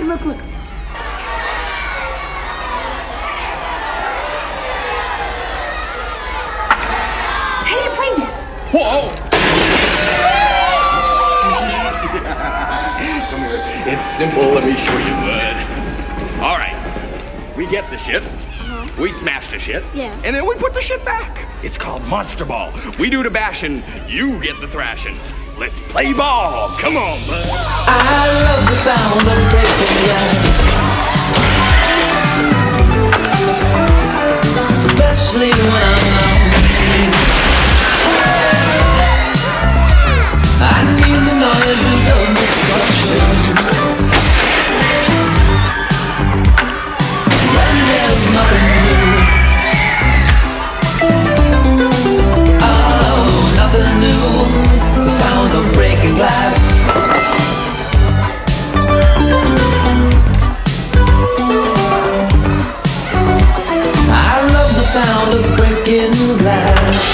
Look. How do you play this? Whoa! Come here. It's simple. Let me show you, bud. All right. We get the shit. We smash the shit. Yes. And then we put the shit back. It's called Monster Ball. We do the bashing. You get the thrashing. Let's play ball. Come on, bud. I love the sound of breaking glass, especially when I'm out. I need the noises of destruction when there's nothing new. Oh, nothing new. The sound of breaking glass. I love the sound of breaking glass.